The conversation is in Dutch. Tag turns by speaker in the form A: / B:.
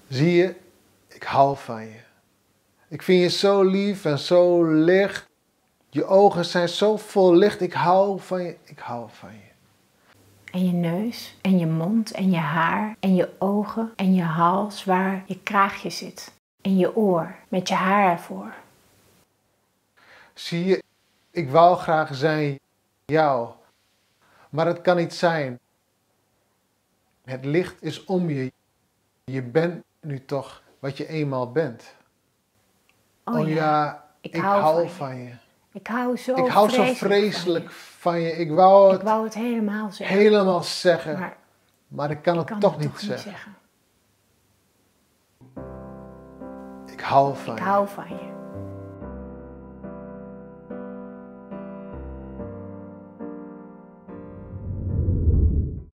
A: Zie je, ik hou van je. Ik vind je zo lief en zo licht. Je ogen zijn zo vol licht. Ik hou van je, ik hou van je.
B: En je neus, en je mond, en je haar, en je ogen, en je hals waar je kraagje zit. En je oor, met je haar ervoor.
A: Zie je, ik wou graag zijn jou, maar het kan niet zijn. Het licht is om je. Je bent nu toch wat je eenmaal bent.
B: Oh ja,
A: ik hou van je.
B: Ik hou
A: zo vreselijk van je. Ik wou
B: het helemaal
A: zeggen, maar ik kan het toch niet zeggen. Ik hou van je.
B: Ik hou van je.